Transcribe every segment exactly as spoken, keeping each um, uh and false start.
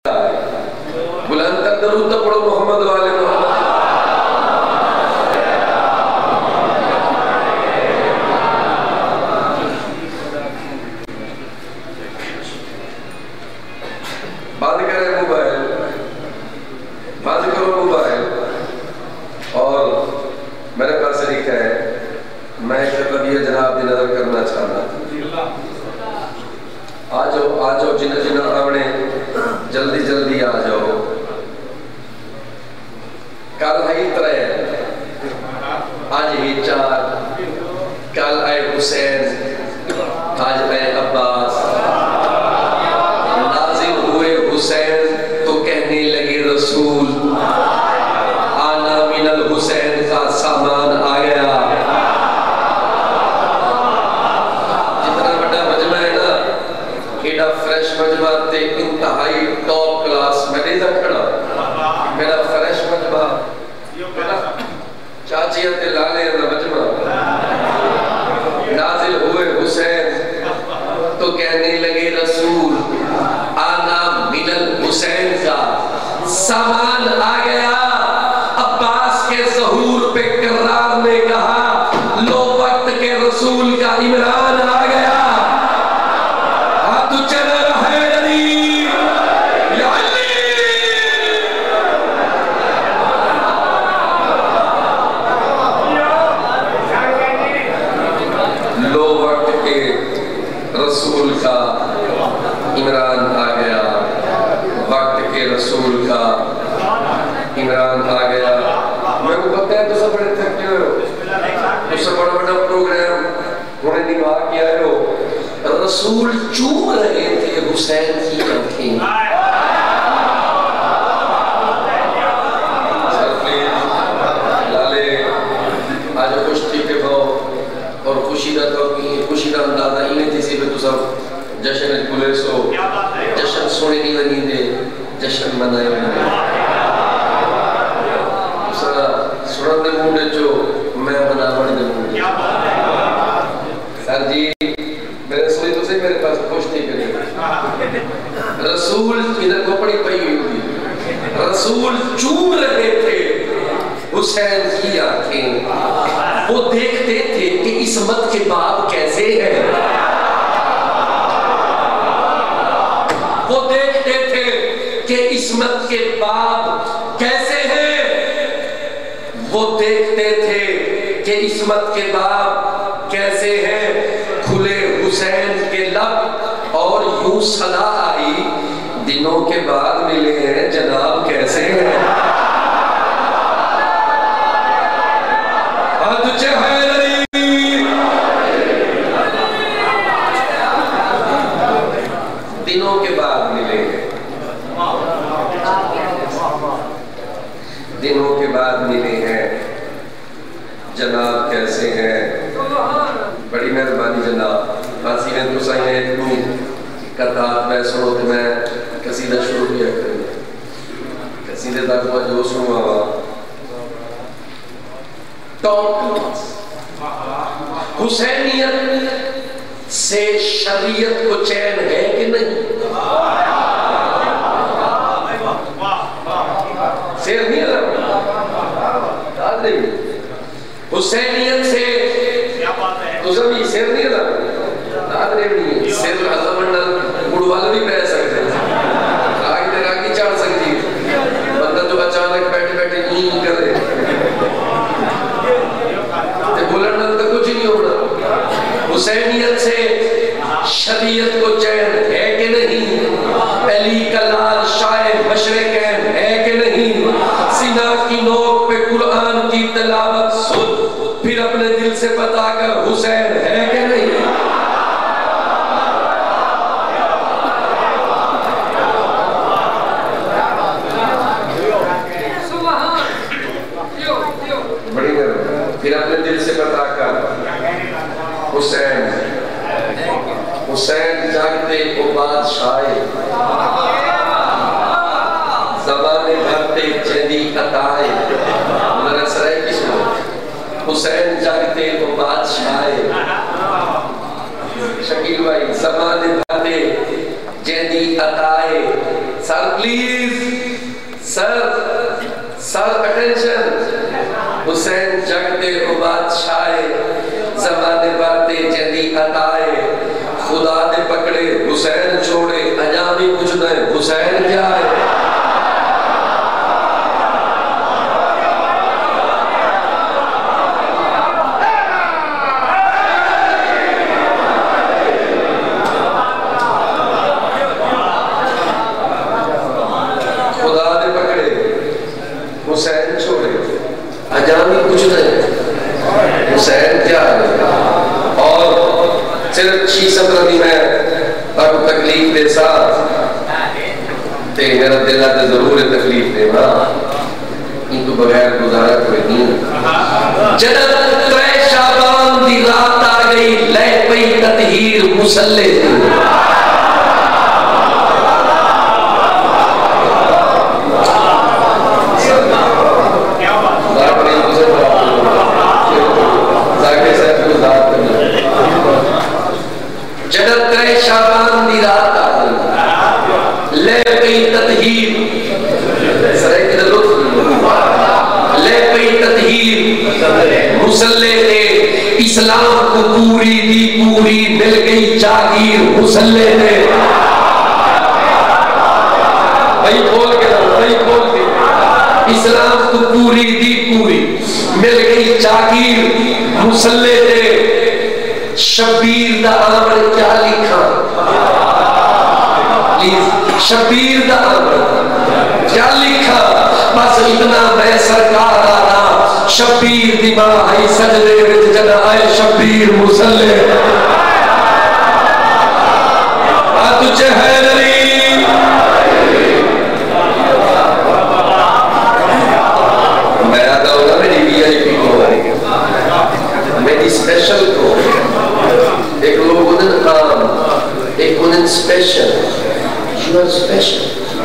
बुलंद तक दरूद तो पढ़ो मोहम्मद वाले मोहम्मद। बंद करें मोबाइल, बंद करो मोबाइल। और मेरे पास तरीका है, मैं कभी जनाब की नजर करना चाहता। आ जाओ आ जाओ, जिन्हें जिन्हें आवने जल्दी जल्दी आ जाओ। कल है त्रै, आज ही चार। कल आए हुसैन, आज आए अब्बास। नाजिल हुए हुसैन तो कहने लगे रसूल, आना मिनल हुसैन का सामान आ गया। जितना बड़ा मजमा है ना, एडा फ्रेश मजमा ते इंतहाई टॉप क्लास में नहीं खड़ा। मेरा फ्रेश मजमा चाचिया ते लाले दा मजमा। नाजिल हुए हुसैन तो कहने लगे रसूल, आना मिनल हुसैन का सामान आ गया। अब्बास के ज़हूर पे करार ने कहा, लो वक्त के रसूल का इमरान आ गया। हाथ चल रहा है अली, या अली। लो वक्त के रसूल का इमरान आ गया, वक्त के रसूल का इमरान आ गया। मैं को पता है तो सब बड़े थके हो, तो सब बड़ा बड़ा प्रोग्राम होने निभा के आए हो। रसूल चूम रहे थे हुसैन की आंखें। लाले आज खुशी के भाव और खुशी का तो खुशी का अंदाजा इन्हें किसी पे तो सब जश्न खुले सो जश्न सोने नहीं लगी दे, जश्न मनाए नहीं सारा सुरन दे मुंडे जो मैं बनावण दे मुंडे। सर जी मेरे सोई तो सही, मेरे पास खुश नहीं करे। रसूल इधर खोपड़ी पई हुई थी, रसूल चूम रहे थे हुसैन की आंखें। वो देखते थे कि इस्मत के बाप कैसे हैं। वो देखते थे कि इस्मत के बाप कैसे हैं। वो देखते थे कि इस्मत के बाप कैसे हैं। खुले हुसैन के लब और यूं सदा आई, दिनों के बाद मिले हैं जनाब कैसे हैं। दिनों के बाद मिले हैं, दिनों के बाद मिले हैं जनाब कैसे हैं। बड़ी मेहरबानी जनाब। फांसी में तो सही है इतनी कतार में सुनो तो मैं कसीदा शुरू किया करूँ। कसीदे तक मैं जो सुनूंगा हुसैनियत से शरीयत को चैन है कि नहीं। शेर नहीं है हुसैनियत से तो सभी शेर नहीं है नहीं शेर गुड़ वाला भी बह सकते हैं। आगे तक आगे चढ़ सकती है बंदा जो अचानक बैठे बैठे नहीं करे बुलंद तो कुछ नहीं होना। हुसैनियत से शरीयत को चैन है कि नहीं। अली कलाल शायर मशरक़ैन है कि नहीं। सीना की नोक पे कुरान की तिलावत सुन, फिर अपने दिल से पता कर हुसैन है कि नहीं। फिर अपने दिल से पता कर हुसैन। हुसैन जागते को बादशाह ज़माने भरते जदी अताए। मेरा सराय किसको हुसैन जागते को बादशाह शकील भाई ज़माने भरते जदी अताए। Sir please, sir sir attention. Hussain जगते हो बादशाहे, ज़माने बाते जदी अताए, खुदा ने पकड़े हुसैन छोड़े, अजा भी कुछ नहीं हुसैन क्या है। खुदा ने पकड़े हुसैन छोड़े, अजा भी कुछ नहीं हुसैन क्या है। और सिर्फ छी सत्रह दी मैं अब तकलीफ दे साथ ते मेरा दिल आते जरूर है तकलीफ दे ना, इनको बगैर गुजारा कोई नहीं। जब त्रै शाबान दी रात आ गई, लै पई ततहीर मुसल्ले दी। जब त्रै शाबान दी रात आ गई, ले पई ततहीर, सरे के लुत्फ, ले पई ततहीर मुसल्ले दे। इस्लाम को पूरी दी पूरी मिल गई जागीर मुसल्ले दे। भाई बोल के ना, भाई बोल के। इस्लाम को पूरी दी पूरी मिल गई जागीर मुसल्ले दे। शबीर दा आमर क्या लिखा, प्लीज शबीर दा आमर क्या लिखा। बस इतना मैं सरकार आना, शबीर दी मां आई सजदे विच जद आए शबीर मुसल्ले। आ तुझे है नहीं मैं आता हूँ ना, मेरी वीआईपी को मेरी स्पेशल को एक लोग उन्हें काम, एक उन्हें स्पेशल। You are special,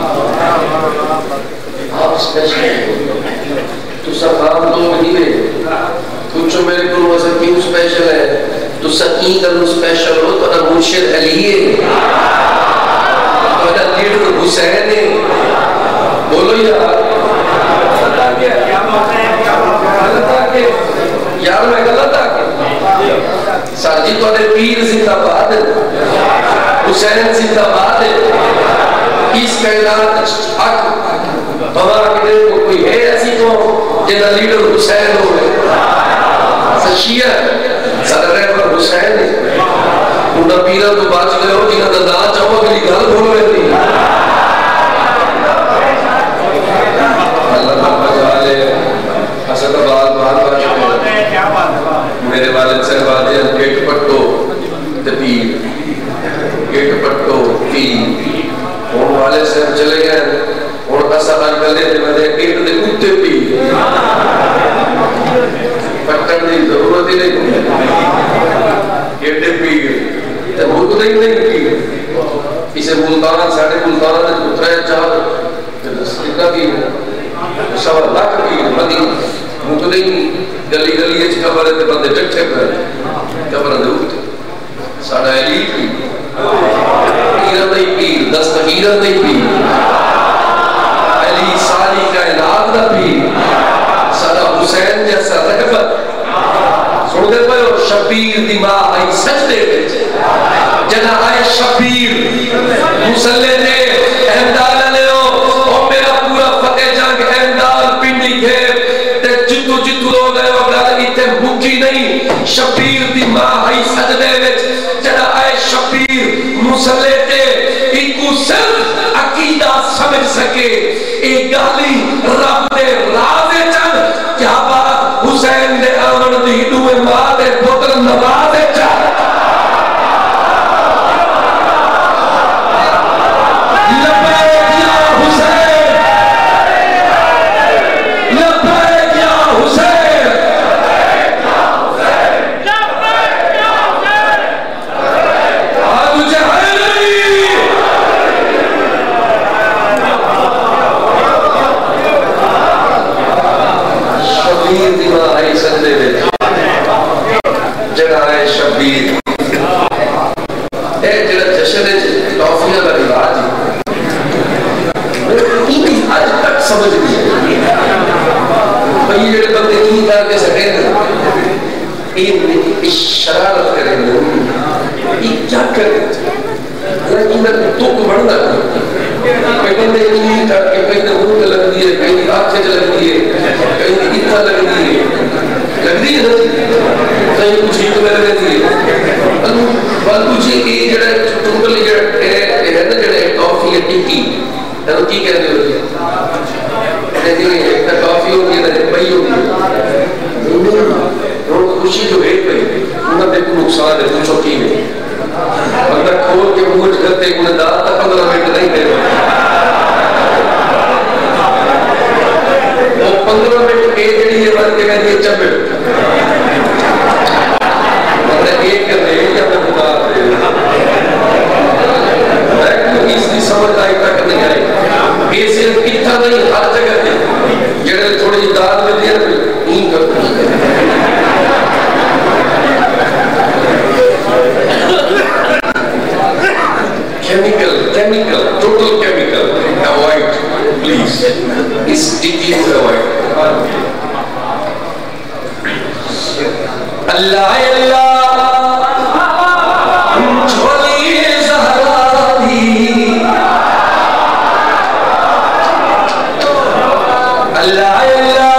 आप स्पेशल हो। तू सब आम लोग नहीं है, पूछो मेरे को वैसे क्यों स्पेशल है। तू सकी करूँ स्पेशल हो तो ना मुर्शिद अली है, तो ना लीडर हुसैन है। बोलो यार यार मैं गलत आ गया। सर जी तो पीर जिंदाबाद, हुसैन जिंदाबाद। इस कैलाश हक बाबा के को कोई है ऐसी को जिनका लीडर हुसैन हो गए। सचिया सारे पर हुसैन है, उनका पीर तो बच गए हो जिन्होंने ना चाहो अगली गल बोल रहे थे। अल्लाह बचा ले। असल बात बात मेरे वालिद साहब गेट पट्टो पीर, गेट पट्टो पीर। और वाले साहब चले गए और असा गले गेट दे कुत्ते पीर, पट्टन की जरूरत ही नहीं। गेट पीर तो मुल्क नहीं नहीं पीर। इसे मुल्तान साढ़े मुल्तान त्रै चार पीर सवा लाख पीर मदी मुल्क नहीं। गली गली कबर है बंदे टट्ठे पे कबर दे उत्ते साडा एलीट भी पीर नहीं पीर दस्तगीर नहीं पीर अली सारी कायनात दा पीर साडा हुसैन जैसा रहबर। सुनदे पयो शबीर दी मां आई सजदे विच जना आए शबीर मुसल्ले दे अहमदाल ले ओ मेरा पूरा फतेह जंग अहमदाल पिंडी के ते जितू जितू लोग गए इतने मुखी नहीं। शबीर दी मां आई सजदे विच जड़ा आए शबीर मुसल्ले ते इकू सिर्फ अकीदा समझ सके ए गाली रब दे राज चल। क्या बात हुसैन दे आमन दी दुए मां दे पुत्र नवाज चल। आज तक समझ नहीं आई भाई ये बंदे नहीं करके सके ये शरारत करें ये क्या करें हालांकि मैं तुक बढ़ना कई बंदे नहीं करके कहीं तो मुंह लग दी है कहीं आंखें लग दी है कहीं इतना लग दी है लग दी है कहीं कुछ ही तो लग दी है बालू जी ये जड़ा तुंगल जड़ा है है ना जड़ा टॉफी है टिक्की है तो की कहते हो कहते हैं एक टॉफी होती है ना पई होती है और खुशी जो है पई उनका देखो नुकसान है पूछो की है बंदा खोल के मुंह करते उन्हें दांत तक पंद्रह मिनट नहीं दे वो पंद्रह मिनट के जड़ी है बन के कहती है चब्बे बंदा एक करने या तो खुदा दे मैं इसकी समझ आई तक नहीं आई ये सिर्फ कितना नहीं हर जगह पे जड़े थोड़ी दाल में दिया इन करते chemical chemical total chemical avoid please is sticky to avoid Allah Allah choli zahra di Allah Allah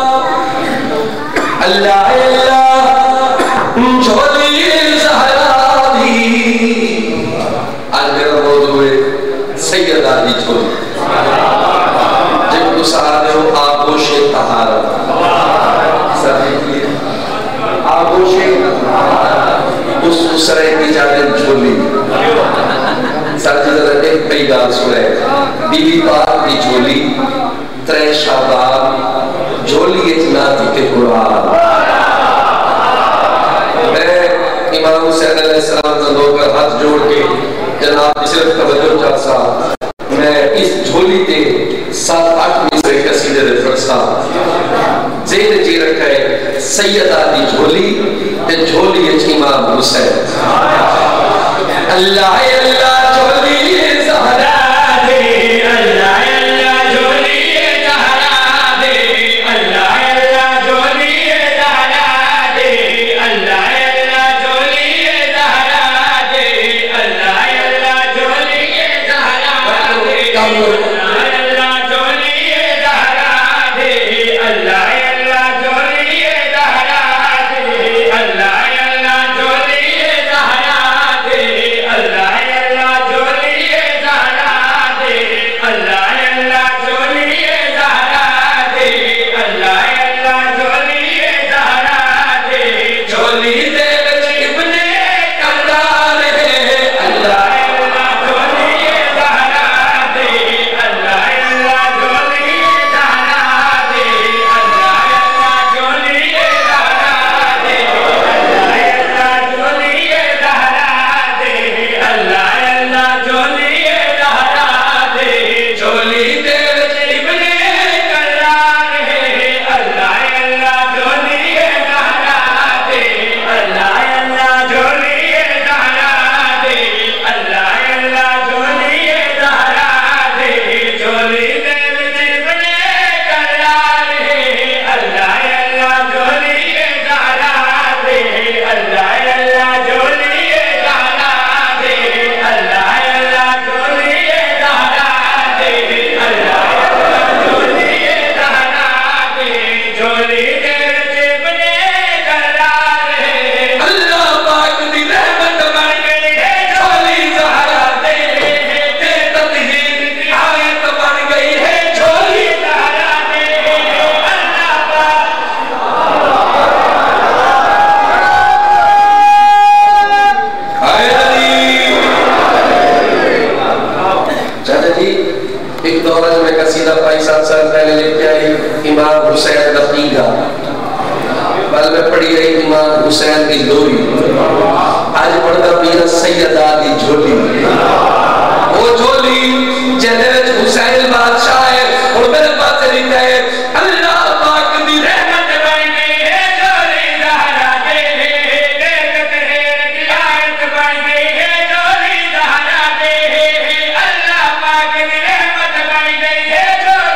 Allah Allah choli zahra di Syeda दी छोरी जब तो सहारे हो आगोशे तहारा आगोशे उस उसरे की जाने झोली साथी जरा एक कई गाल सुने बीबी पाक दी झोली त्रे शाबाब झोली इतना थी के कुरान मैं इमाम हुसैन अलैहिस्सलाम से होकर हाथ जोड़ के जनाब सिर्फ तवज्जो चाहता मैं इस झोली के सात आठ मिसरे कसीदे दे फरसा जेल जी रखे सैयदा दी झोली ते झोली है इमाम हुसैन अल्लाह अल्लाह झोली ज़हरा दे अल्लाह अल्लाह झोली ज़हरा दे अल्लाह अल्लाह झोली ज़हरा दे अल्लाह अल्लाह झोली ज़हरा दे अल्लाह अल्लाह झोली ज़हरा दे अल्लाह अल्लाह झोली ज़हरा दे अल्लाह अल्लाह झोली ज़हरा दे अल्लाह अल्लाह झोली ज़हरा दे अल्लाह अल्लाह झोली ज़हरा दे अल्लाह अल्लाह झोली ज़हरा दे अल्लाह अल्लाह झोली ज़हरा दे झोली दे इब्ने करदार है अल्लाह अल्लाह झोली ज़हरा दे अल्लाह अल्लाह झोली ज़हरा दे अल्लाह अल्लाह झोली ज़हरा दे अल्लाह अल्लाह झोली ज़हरा दे अल्लाह अल्लाह झोली ज़हरा दे झोली दे इब्ने करदार है अल्लाह अल्लाह झोली ज़हरा दे अल्लाह अल्लाह झोली ज़हरा दे अल्लाह अल्लाह झोली ज़हरा दे झोली दे इब्ने करदार है अल्लाह अल्लाह झोली ज़हरा दे अल्लाह अल्लाह झोली ज़हरा दे अल्लाह अल्लाह झोली ज़हरा दे अल्लाह अल्लाह झोली ज़हरा दे झोली दे इब्ने करदार है अल्लाह पाक दी रहमत बन गई है झोली ज़हरा दे ते तदहीर की आयत बन गई है झोली ज़हरा दे अल्लाह पाक हाय अली चाचा जी एक दौरा में कसीदा पाई सात साल पहले लेके आई इमाम हुसैन दकीगा बल में पड़ी गई इमाम हुसैन की लोरी आज पढ़ता पीरा सैयदा दी झोली वो झोली जने हुसैन बादशाह है और मेरे पास लिखा है अल्लाह पाक दी रहमत बन गई है झोली ज़हरा दे देखत है की आयत बन गई है झोली ज़हरा दे अल्लाह पाक दी रहमत बन गई है झोली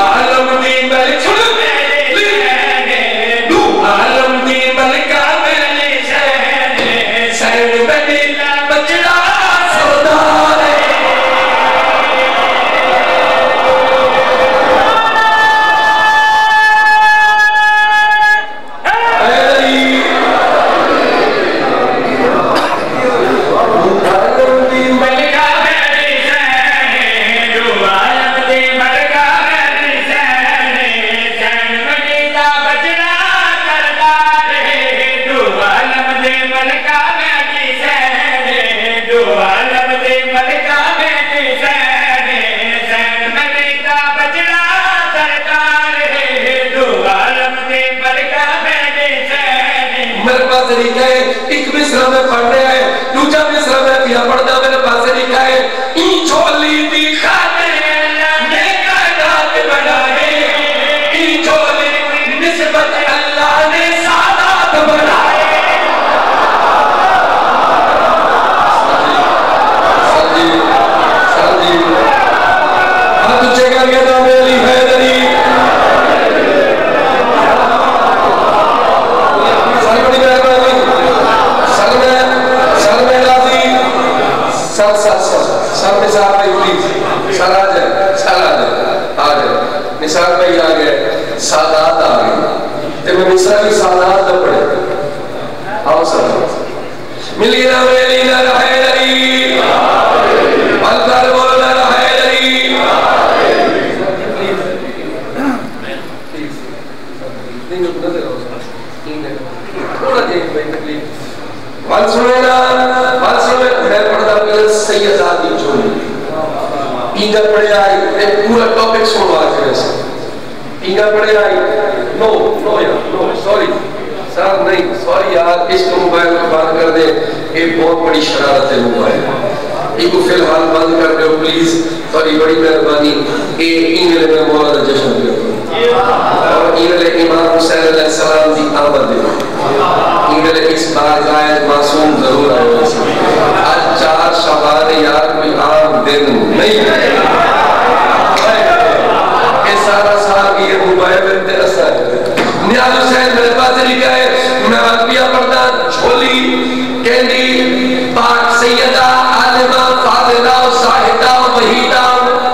आलम दी मलिक सुन तू आलम दी मलिका मेरी सैन सैन मदीना बचड़ा सरदार एक मिसरा में पढ़ रहा है दूसरा मिसरा में पिया पढ़ता मेरे पास लिखा है ई झोली दी खातिर ने कायनात बनाए ई झोली निस्बत अल्लाह ने सादात बनाए सजी सजी हाथ जगह के नाम मेरी Haidari sir sir sir sir Nisar भाई प्लीज सर आ जाए सर आ जाए आ जाए निसार भाई आ गए सादात आ गए ते मैं मिसरा की सादात न पढ़े आओ सर मिलीना मेलीना हैदरी अलकर बोलना हैदरी थोड़ा देख भाई तकलीफ वाल सुनेना वाल सुने मैं पढ़ता पहले सैयद आदि जोड़ी इंगा पढ़े आई मैं पूरा टॉपिक सुनवा के वैसे इंगा पढ़े आई नो नो यार नो सॉरी सर नहीं सॉरी यार इसको मोबाइल को बंद कर दे ये बहुत बड़ी शरारत है मोबाइल इसको फिलहाल बंद कर दो प्लीज सॉरी बड़ी मेहरबानी ये इंगले में मौलाना जश्न करो और इंगले इमाम हुसैन अलैहिस्सलाम दी आमद है इंगले इस बार गायब मासूम जरूर आए आज चार शबान यार कोई आम दिन नहीं है ये सारा साल ये मोबाइल में असर नियाज हुसैन मेरे पास लिखा है मैं अरबिया पढ़ता छोली कैंडी पाक सैयदा आलिमा फादिला साहिदा वहीदा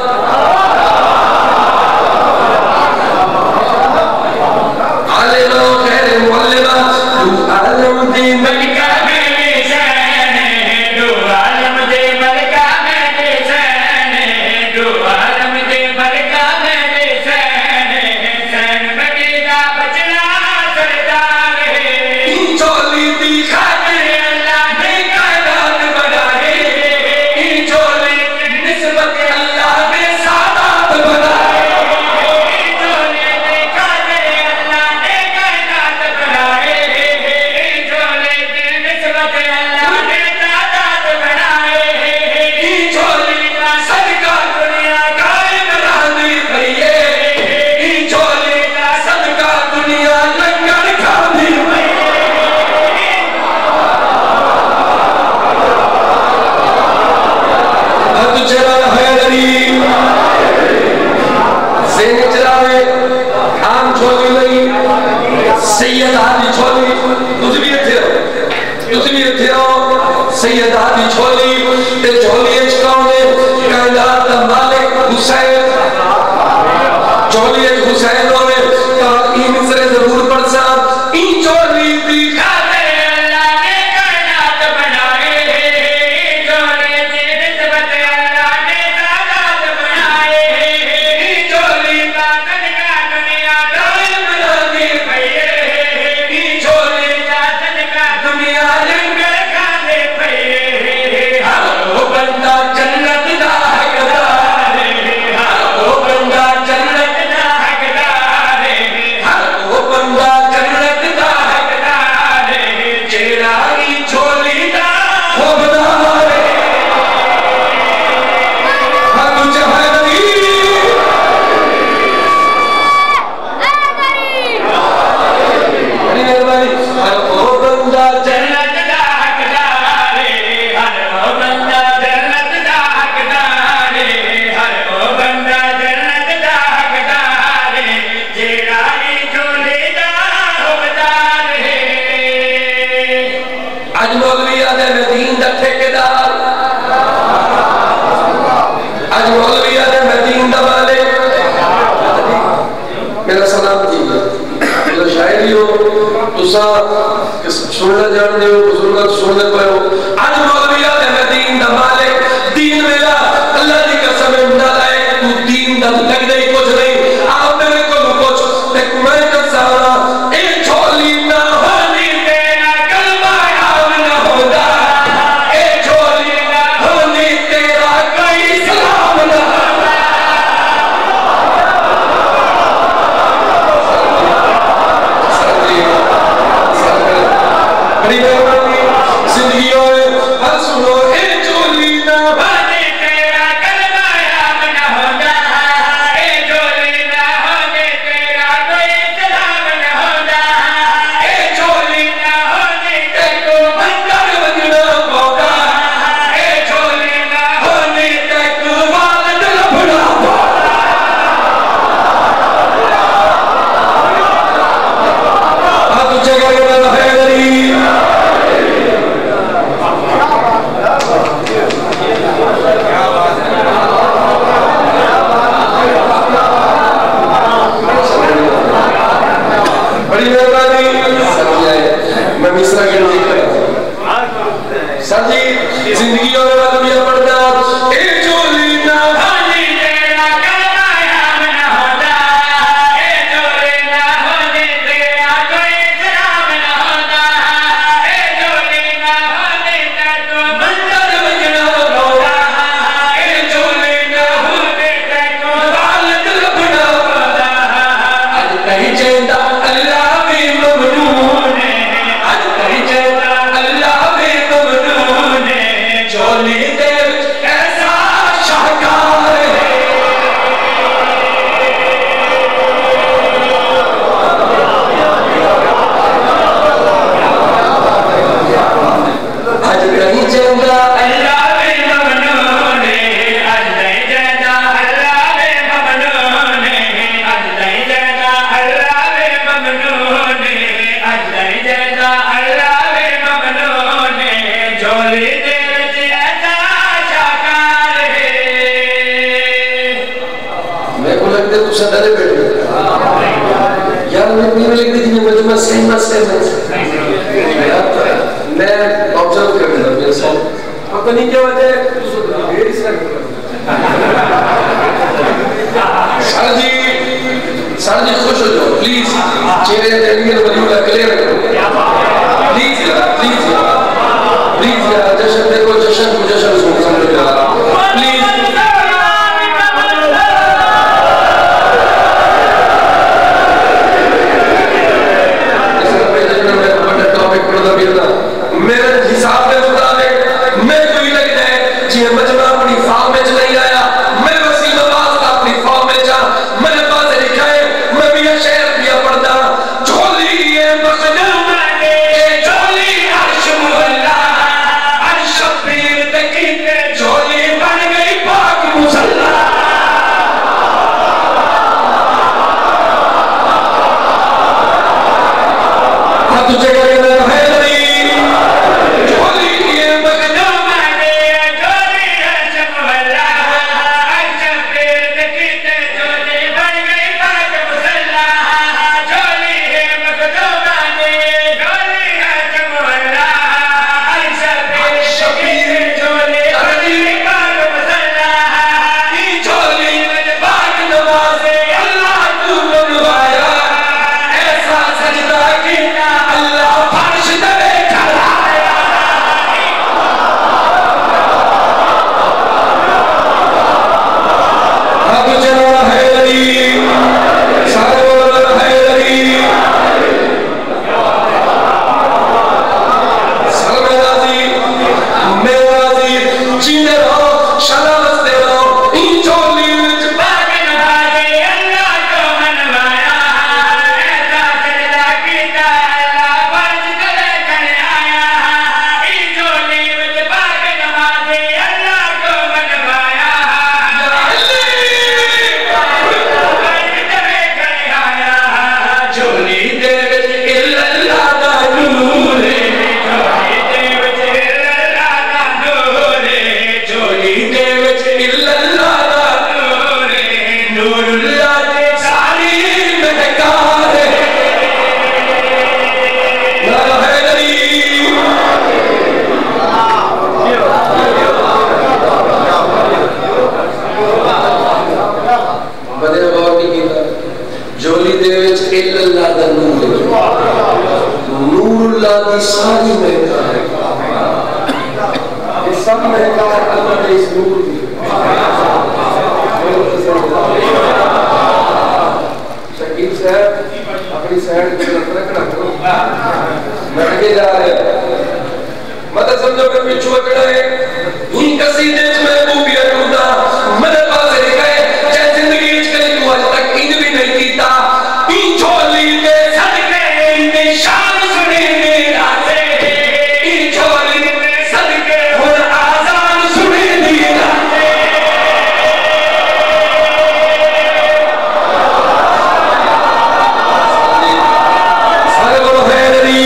आलिमा खैर मुअल्लिमा तू आलम दी मलिका मेरी सैन तू आलम दी मलिका मेरी सैन तू आलम दी मलिका मेरी सैन सैन मदीना बचड़ा सरदार है झोली दी खातिर अल्लाह ने कायनात बनाए झोली निस्बत अल्लाह ने सादात बनाए झोली दी खातिर अल्लाह ने कायनात बनाए झोली दी निस्बत अल्लाह ने सादात बनाए झोली का सदका दुनिया कायम रहनी भैये झोली का सदका दुनिया लंगर खानी अब चला हैदरी ज़ेन चलावे आम झोली नहीं सैयद आदि झोली तुझ भी थे तुझ भी थे सैयद आदि झोली ते झोली कौने कायनात दा मालिक हुसैन झोली हुसैन होवे तो ई मिसरे जरूर पढ़सा ई झोली दी खातिर अल्लाह ने कायनात बनाए झोली दी निस्बत अल्लाह ने सादात बनाए झोली का सदका दुनिया कायम रहनी भैये झोली का सदका दुनिया लंगर खाने भैये हर वो बंदा जन्नत दा हकदार है हर वो बंदा जन्नत दा तुसा सुनना जानते हो, बुजुर्ग सुनने पे हो। आज मौलविया है दीन दा मालिक, दीन मेरा अल्लाह की कसम ना लाए, तू दीन दा लगदा ही कुछ नहीं। आप मेरे को कुछ ते मैं कसारा ए छोली ना होनी तेरा कलमा याद ना होता, ए छोली ना होनी तेरा कोई सलाम ना होता। बड़ी मेहरबानी जिंदगी और हर सुनो ए चोली ना होने तेरा कलमा याद ना होता, ए चोली ना होने तेरा कोई सलाम ना होता, ए चोली ना होने तेको मंदिर बजना होगा, ए चोली ना होने तेको वालद लभना होगा। आप जगह में है गरीब बड़ी मेहरबानी मैं मिश्रा के सर जी जिंदगी और वालविया पढ़ना ए चोली ना होनी तेरा कलमा याद ना होता, ए चोली ना होनी तेरा कोई सलाम ना होता, ए चोली ना होनी तेको मंदिर बजना होगा, ए चोली ना होनी तेको वालद लभना होगा। आज कहीं चेंदा अल्लाह भी ममनून है, आज कहीं चेंदा अल्लाह भी ममनून है, चोली दे ऐसा शाहकार है। आज कहीं चेंदा अल्लाह भी ममनून है, आज कहीं चेंदा अल्लाह भी ममनून है, आज कहीं चेंदा अल्लाह भी ममनून है, आज कहीं चेंदा अल्लाह भी ममनून है, चोली दे ऐसा शाहकार है। मेरे को लगता है तुझे डरे बैठे यार, मैं नहीं लगती थी मुझे मैं सही मत है मैं ऑब्जर्व कर रहा मेरे साथ पता नहीं क्या वजह सर जी सर जी खुश हो जाओ प्लीज, चेहरे टेनियल वलीला क्लियर करो प्लीज यार, प्लीज यार, प्लीज यार, जश्न देखो, जश्न को जश्न सुन समझो यार प्लीज। मेरे हिसाब के मुताबिक मैं कोई लगता है जी मजमा अपनी फॉर्म में नहीं आया, मैं वसीम अब्बास का अपनी फॉर्म में जा, मेरे पास लिखा है मैं भी शहर दिया पढ़ता, झोली है मखदम की सारी महकार सब महकार अल्लाह ने इस नूर दी। शकील साहब अपनी साइड की तरफ रखना करो, मैं आगे जा रहे मतलब समझो कि पिछू अकड़ा है ही कसीदे में महबूबियत ढूंढा मेरे पास लिखा है चाहे जिंदगी में कभी तू आज तक इन भी नहीं कीता इन छोली के सदके इनकी शान सुनी मेरा से इन छोली के सदके हुन आजान सुनी मेरा सारे बोलो हैदरी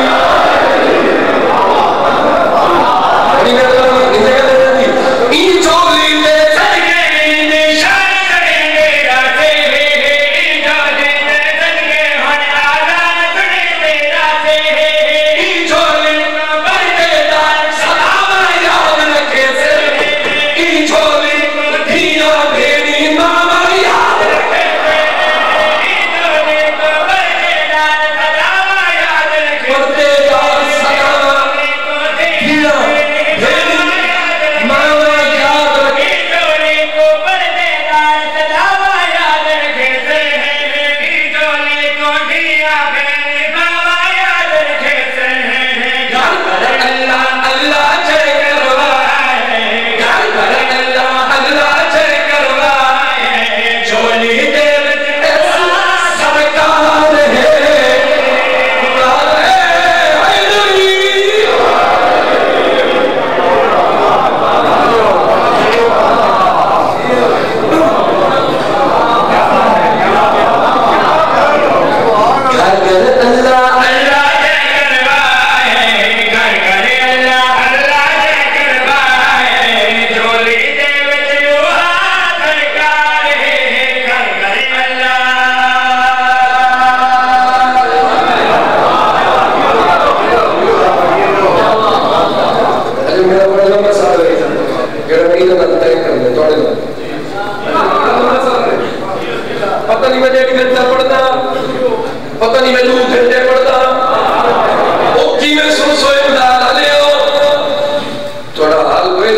पता नहीं मैं डेढ़ घंटा पढ़ता पता नहीं मैं दो घंटे पढ़ता ओकी में सुन सोए उड़ा डाले हो थोड़ा हाल कोई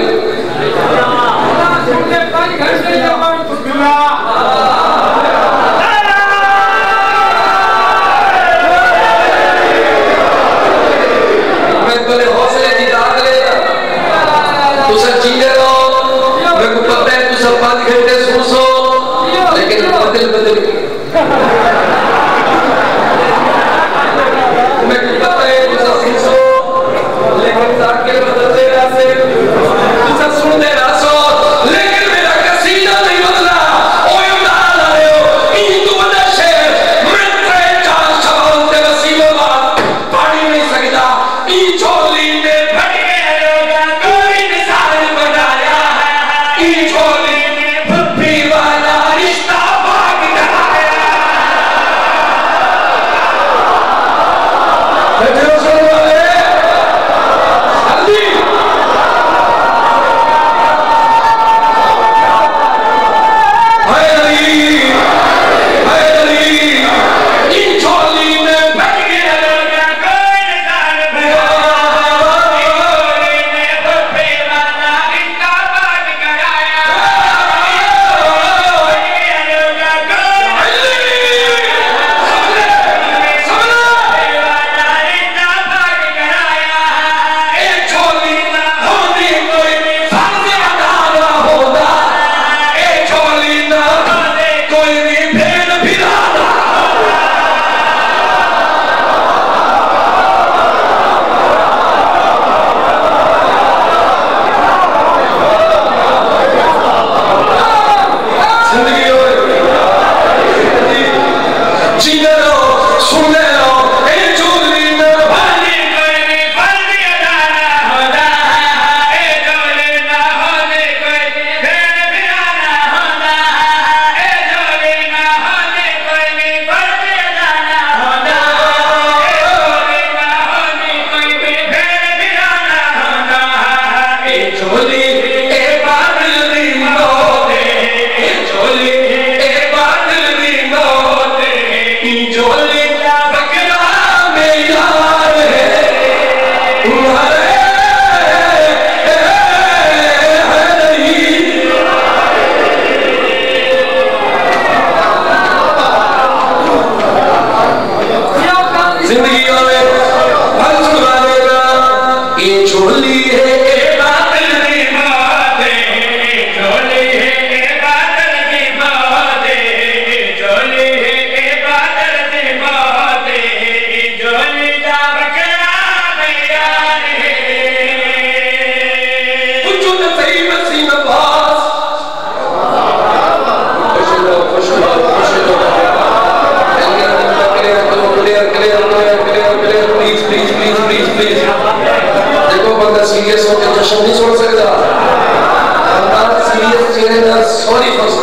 घंटे पाँच घंटे जमान तुझला मैं तोले हौसले की दाद लेना तू सब चीज़ें लो मेरे को पता है तू सब पाँच घंटे सुन सो लेकिन बदल बदल मैं पता है तुझे सुन सो लेकिन जाके बदलते रासे तुझे सुनते रासो लेकिन मेरा कसीदा नहीं बदला ओए उड़ा रहे हो इन तू बड़ा शेर मैं तेरे चार शबान ते वसीलों बात पानी नहीं सकता इन छोली ने फट गए लोगा कोई मिसाल बनाया है इन छोली ने फुप्पी वाला रिश्ता भाग गया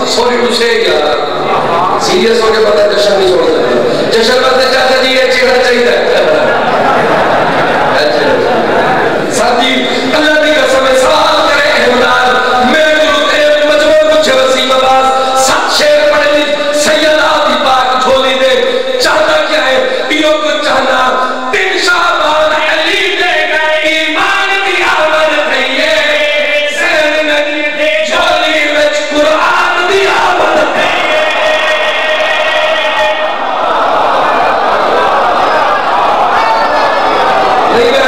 सॉरी टू से यार सीरियस हो के बंदा जश्न नहीं छोड़ सकता। जश्न बंदे चाचा जी ये चेहरा चाहिए साथी अल्लाह की कसम सवाल करे अहमदार मेरे गुरु तेरे मजबूर कुछ वसीम अब्बास सत शेर पढ़ ली सैयदा दी पाक झोली दे चाहता क्या है इयो को चाहना तीन शाबान अली दे गए ईमान दी आमद थईए सैन नबी दे झोली विच कुरान दी आमद थईए। नहीं मैं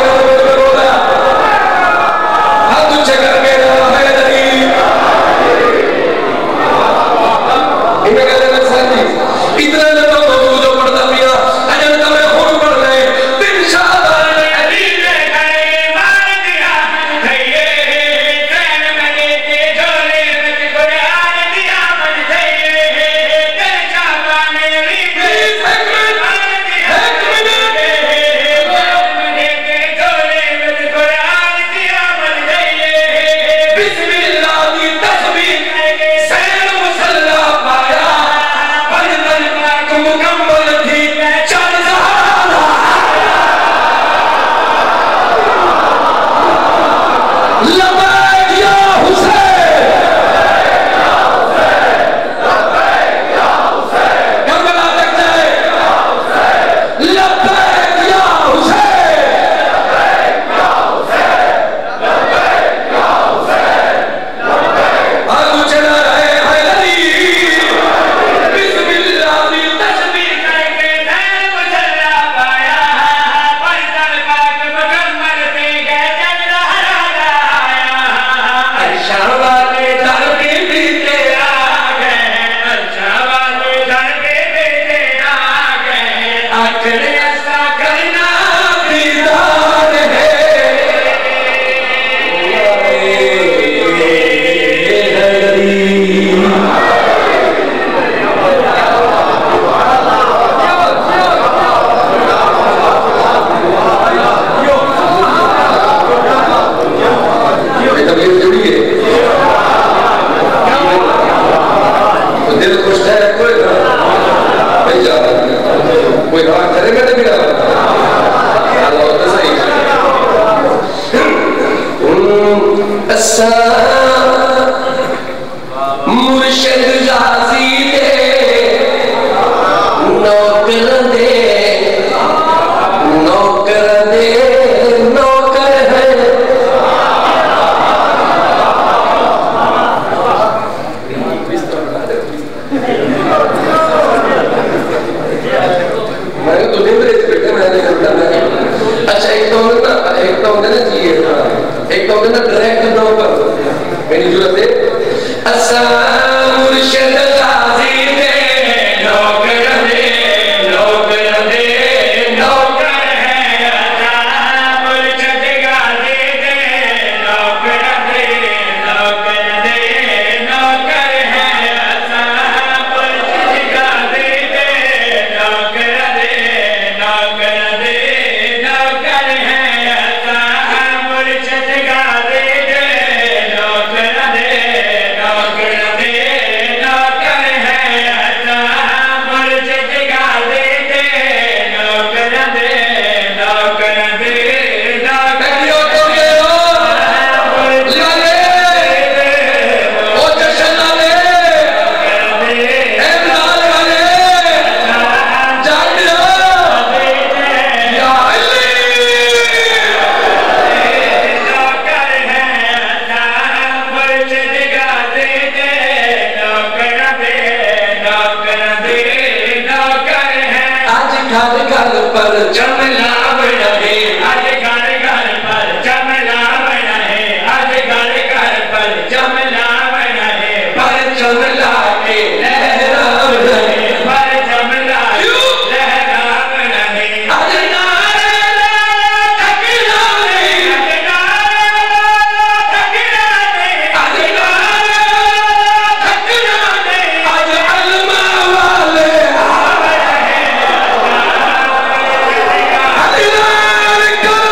Go!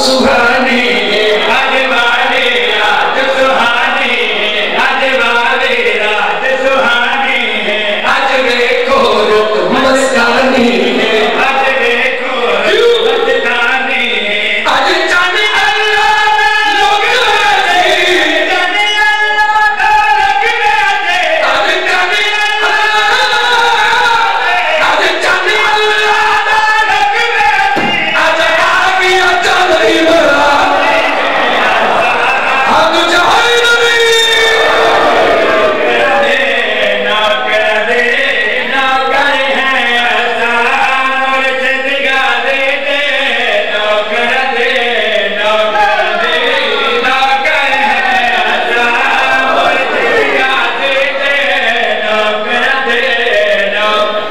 सुहानी आज वाली रात सुहानी आज वाली रात सुहानी आज देखो रुत मस्तानी आज देखो रुत मस्तानी आज जाने अल्लाह लोग राजी जाने अल्लाह लोग राजी आज जाने अल्लाह आज जाने अल्लाह लोग राजी आज आ गया जाने इमरान आज जहां नबी ना कर दे ना कर है ऐसा मुर्शिद गा दे दे ना कर दे ना कर दे ना कर है ऐसा मुर्शिद गा दे दे ना कर दे ना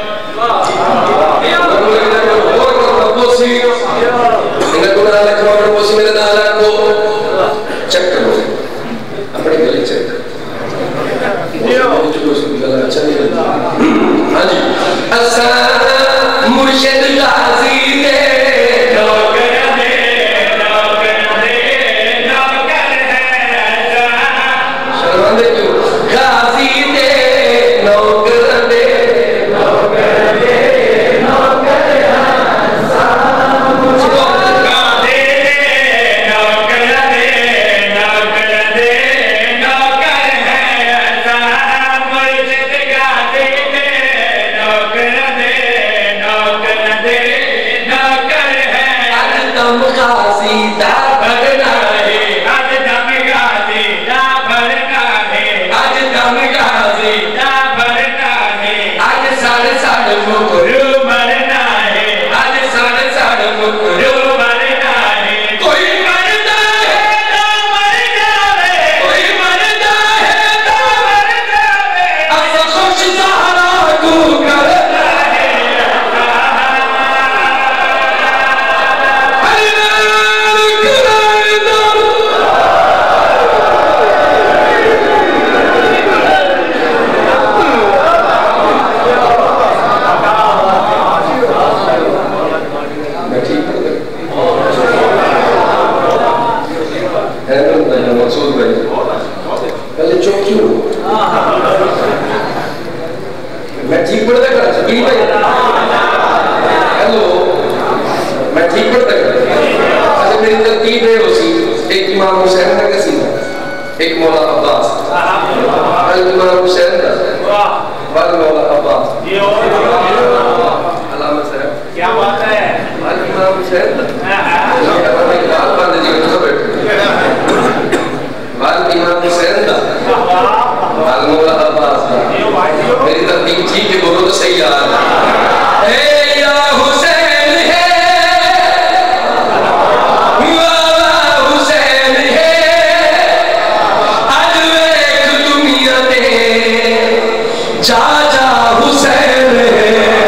चेक करो अपने गले चेक अच्छा नहीं लगता हाँ जी असा मुर्शिद गाजी दे नौकर दे नौकर दे नौकर है ऐसा शर्मांदे क्यों गाजी दे नौकर दे नौकर दे नौकर है ऐसा गाजी दे नौकर दे नौकर दे नौकर है ऐसा मुर्शिद गाजी दे नौकर दे नौकर दे नौकर है आज दम गाजी दा भरना है आज दम गाजी दा भरना है आज दम गाजी दा भरना है आज साढ़े साढ़े मुकरू मरना है आज साढ़े साढ़े मुकरू मरना है कोई मरना है तो मर जावे कोई मरना है तो मर जावे असा खुश सहारा को करना है मैं ठीक हूँ मकसूद भाई पहले चुप क्यों मैं ठीक पढ़ता कर शकील भाई हेलो मैं ठीक पढ़ता कर अच्छा मेरी तरतीब है उसी एक इमाम हुसैन का कसीदा एक मौला अब्बास एक इमाम हुसैन का बाद मौला अब्बास अलामा साहब क्या बात है बाद इमाम हुसैन का बात बांध जी तो बैठे बाद इमाम हुसैन का बाद मौला अब्बास का मेरी तरतीब ठीक है बोलो तो सही याद है ए या हुसैन है वाला हुसैन है आज वेख दुनिया दे जा जा हुसैन है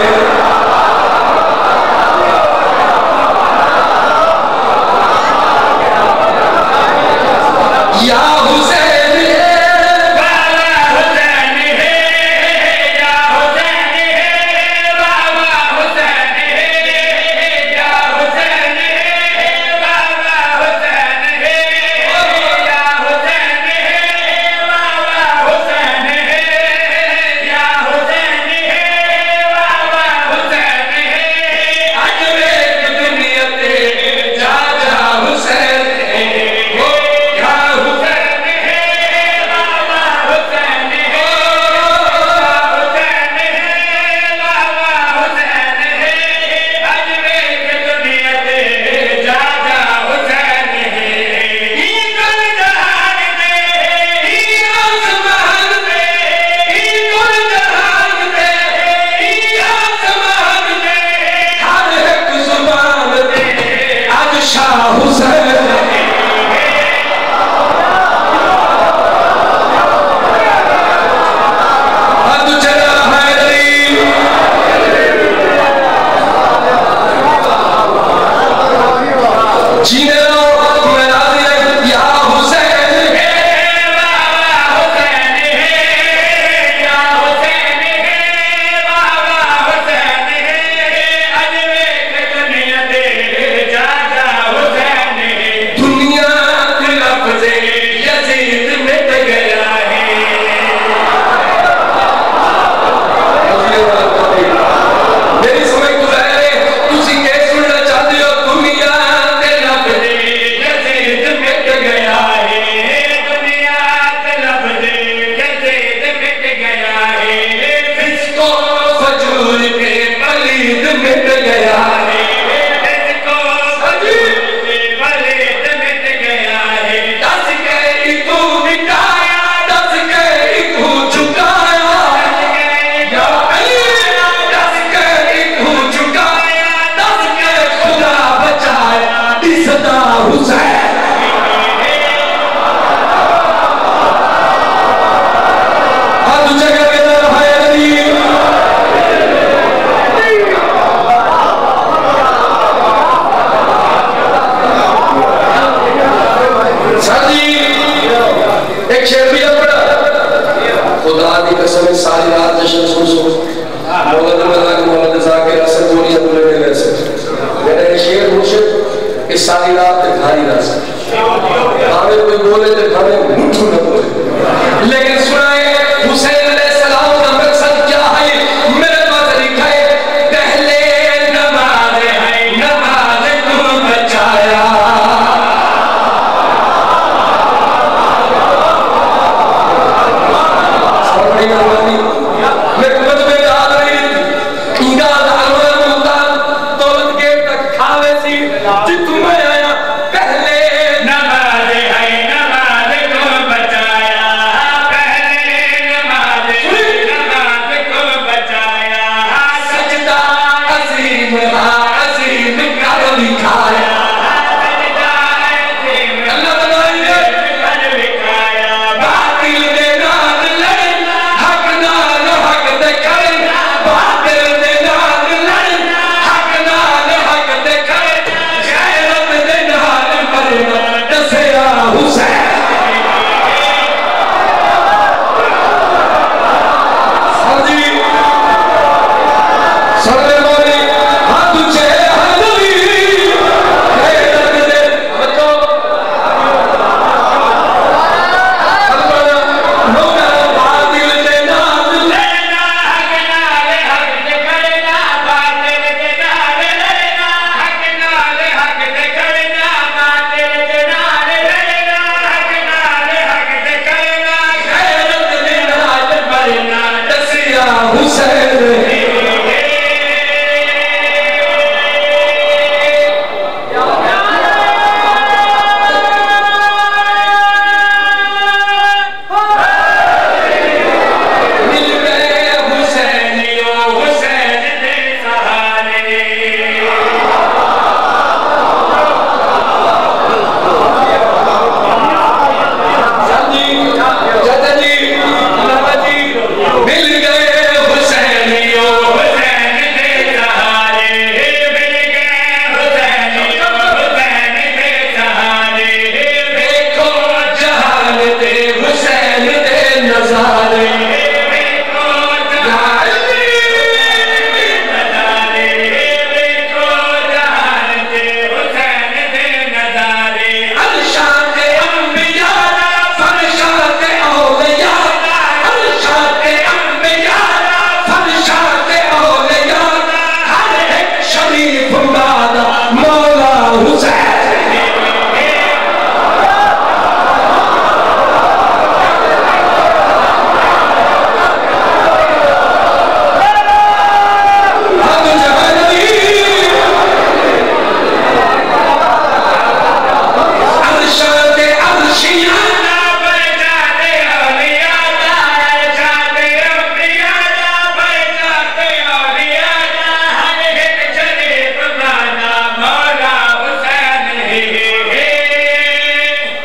या हुसैन है वाला हुसैन है या हुसैन है वाला हुसैन है या हुसैन है वाला हुसैन है या हुसैन है वाला हुसैन है या हुसैन है वाला हुसैन है आज वेख दुनिया ते जा जा हुसैन है ओ या हुसैन है वाला हुसैन है या हुसैन है वाला हुसैन है आज वेख दुनिया ते जा जा हुसैन है ई कुल जहान दे ई आसमान दे ई कुल जहान दे ई आसमान दे हर एक जुबान दे आज शाह हुसैन अब चला हैदरी जीने लो मैं राजी है या हुसैन है वाला हुसैन है या हुसैन है वाला हुसैन है आज वेख दुनिया दे जा जा हुसैन है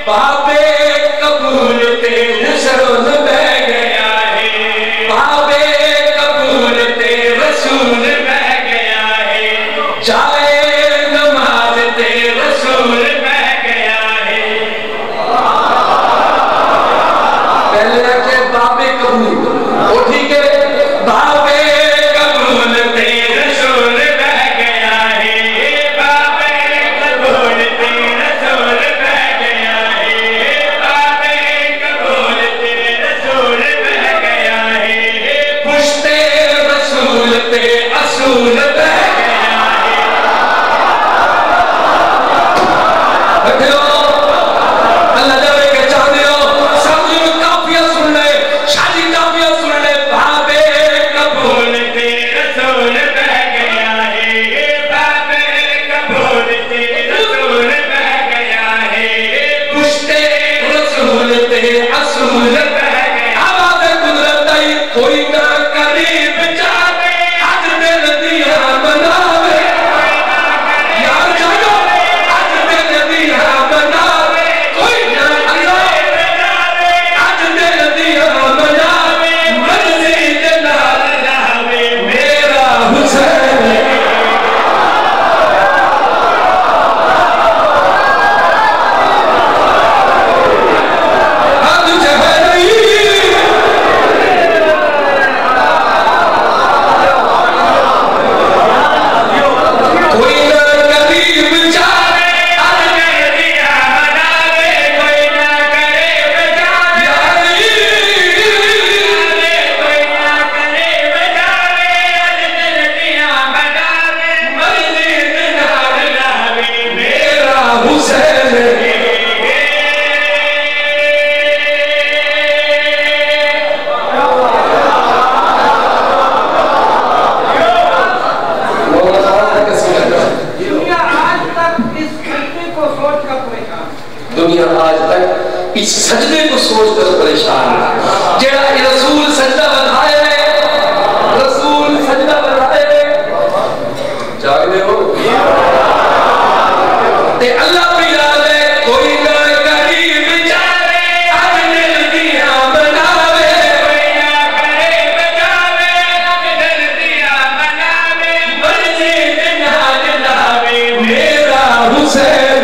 बाबे कबूल ते रसूल बह गया है, बाबे कबूल ते रसूल बह गया है, जाए नमाज ते रसूल बह गया है। पहले आके बाबे कबूल, वो ठीक है, बाबे कबूल ते रसूल बह गया है, बाबे कबूल ते रसूल बह गया है, बाबे कबूल ते रसूल बह गया है, पुश्ते रसूल ते असूल बह गया है। बच्चों अल्लाह जाने के चाहते हो समझो, काफिया सुन ले, शादी काफिया सुन ले, बाबे कबूल ते रसूल बह गया है, बाबे कबूल ते रसूल बह गया है, पुश्ते रसूल ते असूल बह गया। आवाज़ कुदरत आई, कोई ना करीब जावे, आज दिल दिया बनावे, यार जानो आज दिल दिया बनावे, कोई ना करीब जावे, आज दिल दिया बनावे, मर्जी दे नाल जावे मेरा हुसैन। हाँ तुझे है नहीं, कोई ना करीब जावे, आज दिल दिया बनावे, कोई ना करीब जावे, यार कोई ना करीब जावे, आज दिल दिया बनावे, मर्जी दे नाल जावे मेरा हुसैन। दुनिया आज तक इस सजदे को सोच कर परेशान है। दुनिया आज तक इस सजदे को सोच कर परेशान है, जेड़ा रसूल सजदा बनाए ने, रसूल सजदा बनाए ने, जागदे हो ते अल्लाह भी याद है, कोई ना करीब जावे, आज दिल दिया बनावे, कोई ना करीब जावे, आज दिल दिया बनावे, मर्जी दे नाल जावे मेरा हुसैन।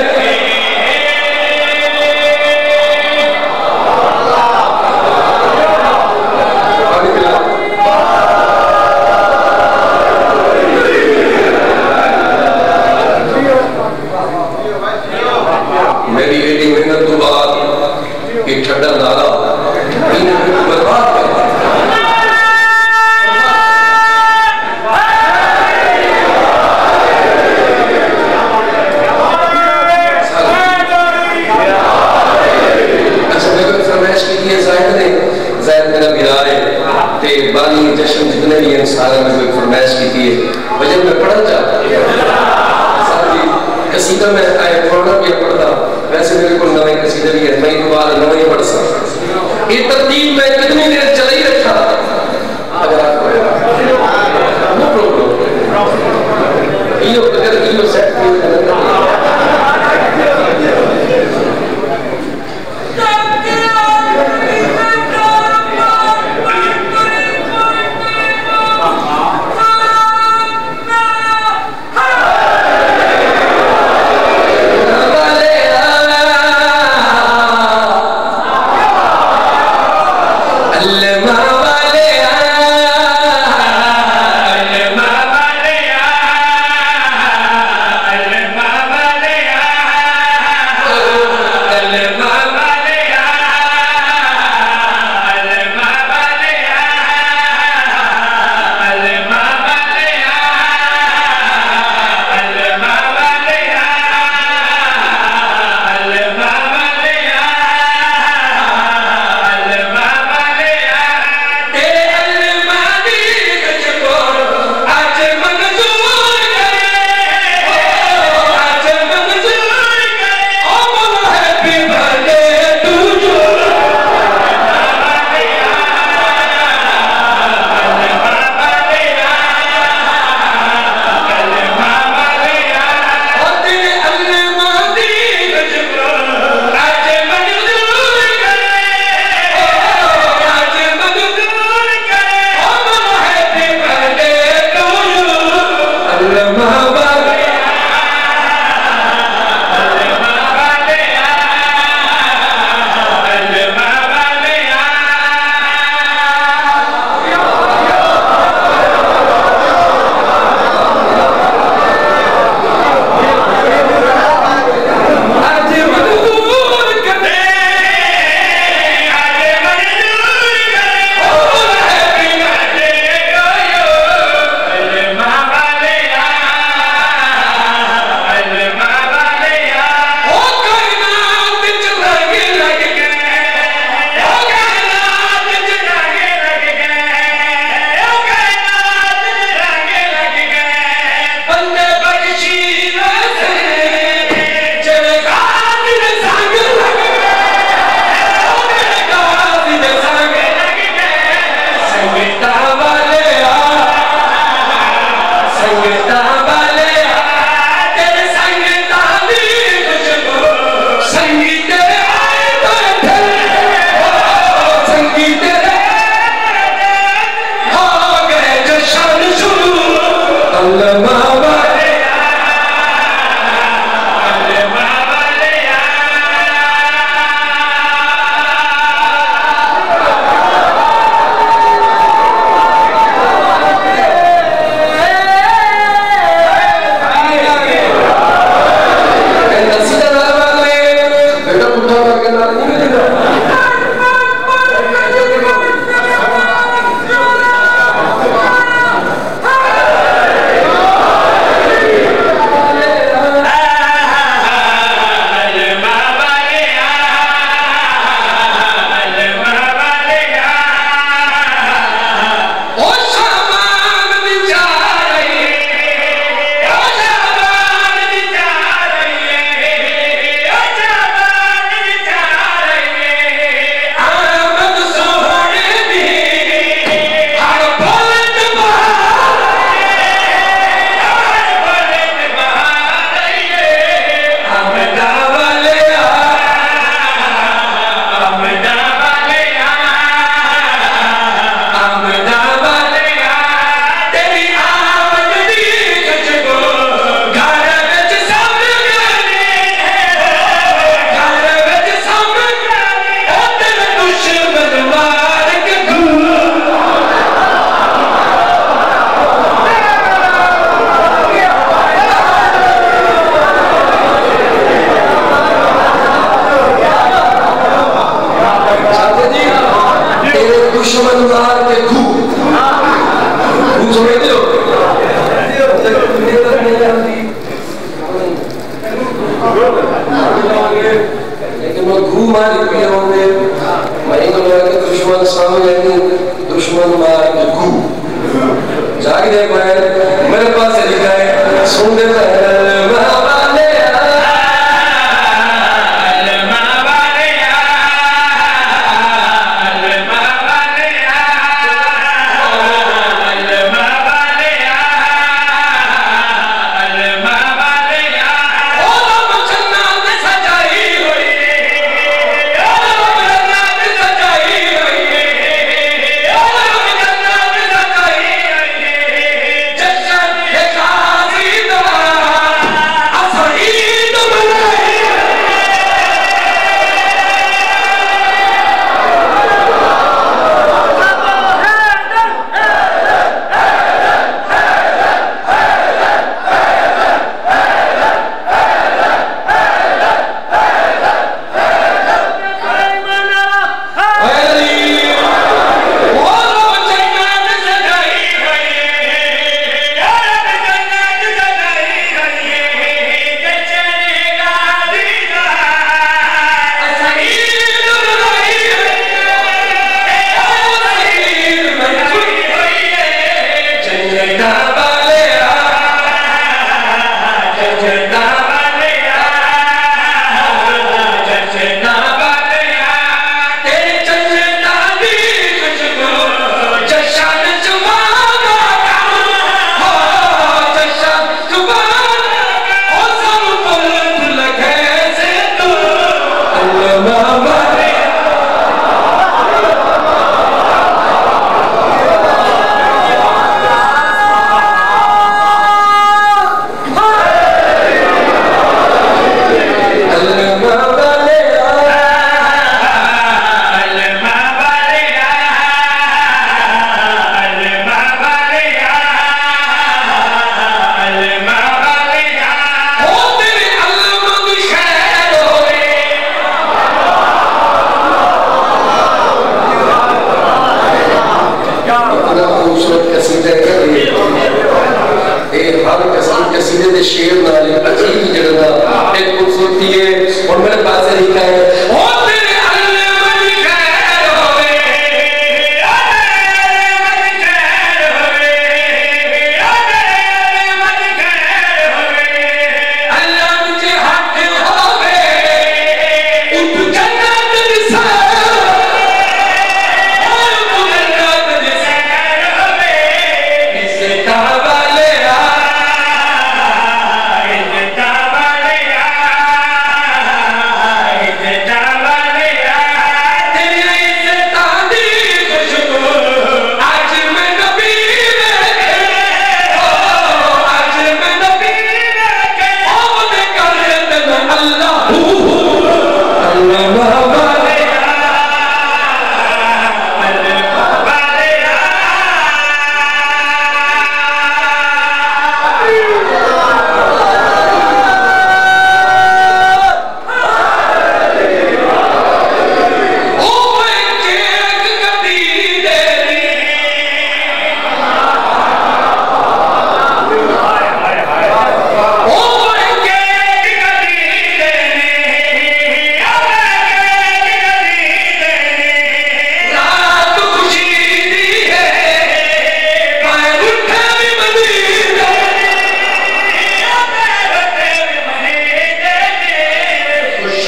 मेरी एडी मेहनत तो बाद ये ठंडा नारा इन्हें बर्बाद कर दिया। अच्छा मेरे को फरमाइश की थी ज़ाहिद ने, ज़ाहिद मेरा गिराए ते बानी जश्न जितने भी हैं सारे में कोई फरमाइश की थी, वजह में पढ़ना चाहता कसीदा में आए पढ़ना भी पढ़ता, वैसे मेरे को नवे कसीदे भी है, मैं तो बाद नवे ही पढ़ सकता। ये तरतीब में कितनी देर चला ही रखा, अगर आप नो प्रॉब्लम यो अगर यो सेट Allah के नाल नहीं मिलेगा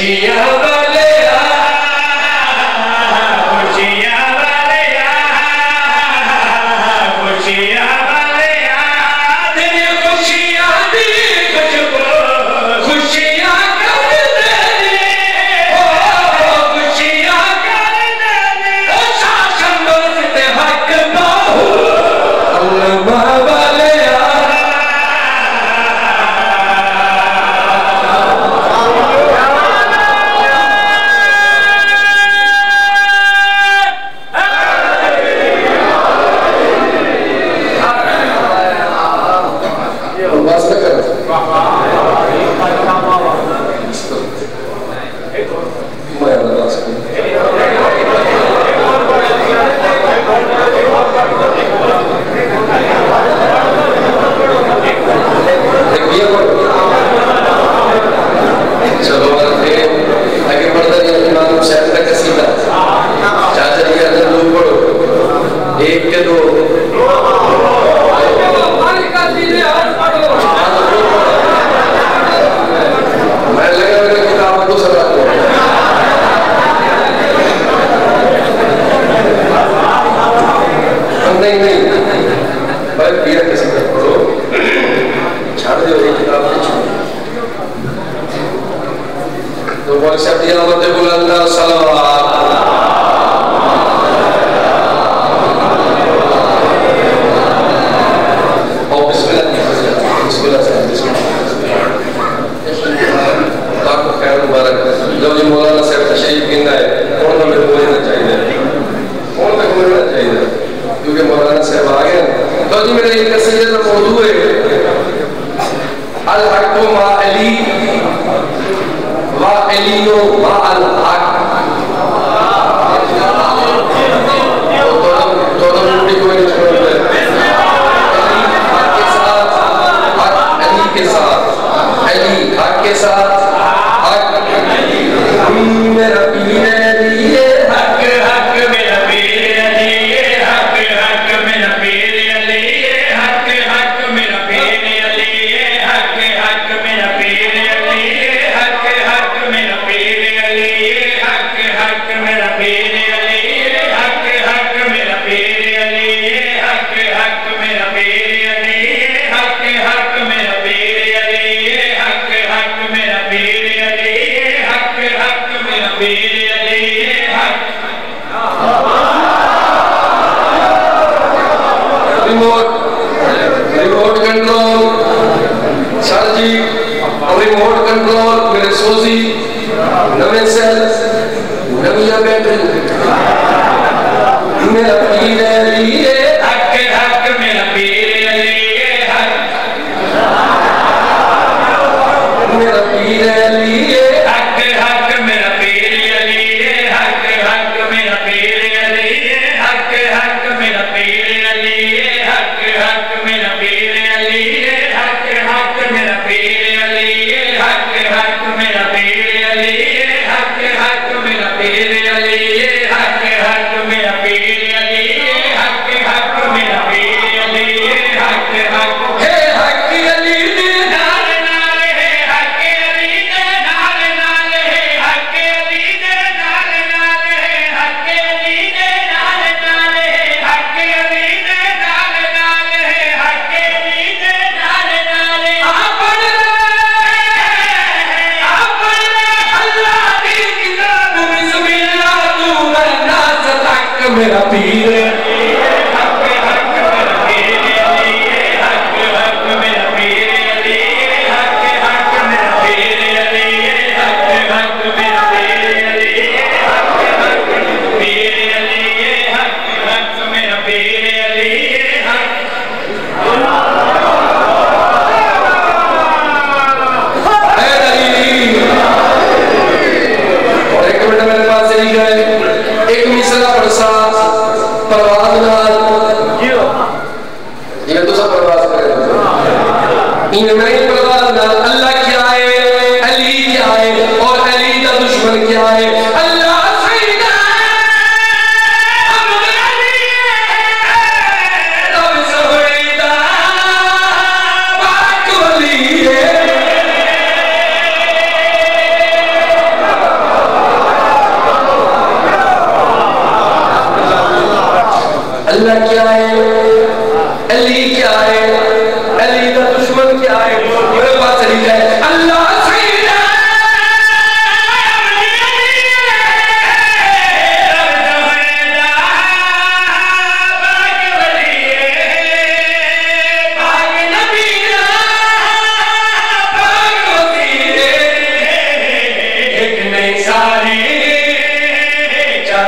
खुशियां वाले आ, खुशियां वाले आ, खुशियां वाले आ, तेरी खुशियां दी मुझको खुशियां कर दे, ओ खुशियां कर दे, ओ शासन बरसते हक बाहू अल्लाह वाले आ।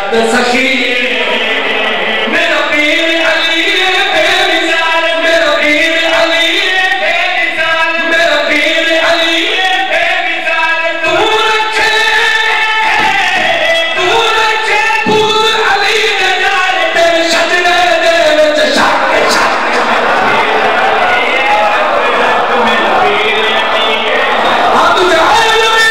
सखी मेरा पीर अली बेमिसाल, मेरा पीर अली बेमिसाल, मेरा पीर अली बेमिसाल। तू रखे तू रखे फूल अली दे नाल तेरे सजदे दे विच शक शक। मेरा पीर अली हां तू जाए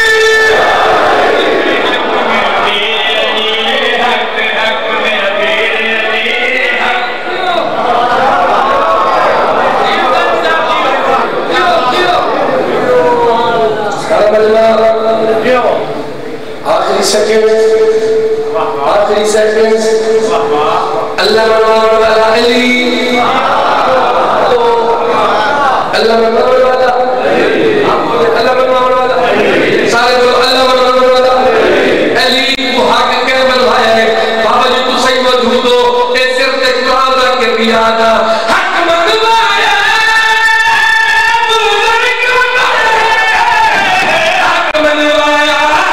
आखिरी सेकंड आखिरी सेकंड अल्लाह बनवाने वाला अली, अल्लाह बनवाने वाला अल्लाह बनवाने वाला सारे बोलो अल्लाह बनवाने वाला अली को हक के बनवाया है। बाबा जी तू सही मौजूद हो ए सिर ते कुरान रख के पिया दा हक बनवाया तू हक बनवाया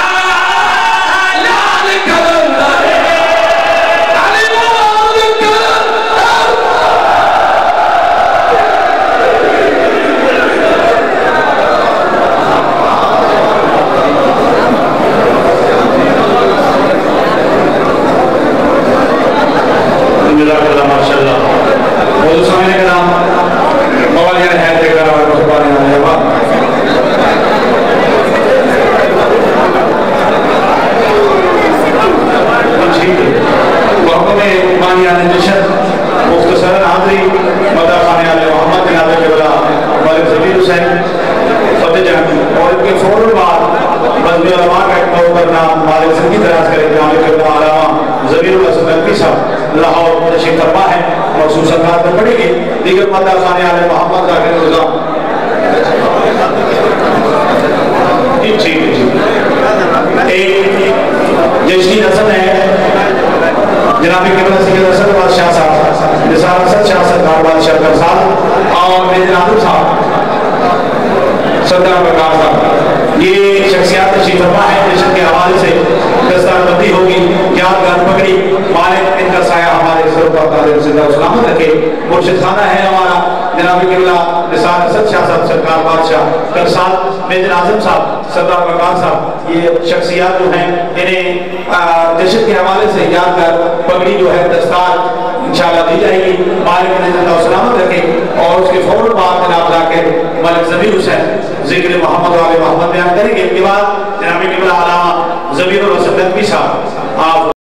माशाल्लाह वो सामने का नाम मौलाना है देखा और सुभान अल्लाह। ठीक है वहाँ में मानिया ने जशन मुख्तसर हाज़री मदर खाने वाले मोहम्मद बिन अब्दुल जब्बार मलिक ज़मीर हुसैन फतेह जंग और इनके फौरन बाद बज़्म उलमा का एक तौर नाम मालिक ज़मीर दराज करेंगे मालिक अलामा ज़मीर हुसैन साहब लाहौर तशरीफ फरमा है मखसूस अंदाज में पढ़ेगी। दीगर मदर खाने वाले मोहम्मद जाकिर रज़ा ठीक ठीक एक जश्नी रस्म है जनाबी क़िबला सैयद असद बादशाह साहब निसार असद शाह सरदार बादशाह का साहब और मेजर आदम साहब सरदार बकार साहब ये शख्सियात तशरीफ फरमा है जश्न के हवाले से दस्तारबंदी होगी। यादगार पगड़ी मालिक इनका साया हमारे सर पर सलामत रखे। मुर्शिद खाना है हमारा जनाबी क़िबला निसार असद शाह साहब सरकार बादशाह कर साथ मेजर आजम साहब सरदार बकार साहब ये शख्सियात जो हैं इन्हें जश्न के हवाले से यादगार पगड़ी जो है दस्तार इंशाअल्लाह दी जाएगी। मालिक ने सलामत रखे और उसके फौरन बाद जनाब जाकर मलिक ज़मीर हुसैन जिक्र मोहम्मद वाले मोहम्मद बयान करेंगे। इसके बाद जनाबी क़िबला अलामा ज़मीर हुसैन नदवी साहब आप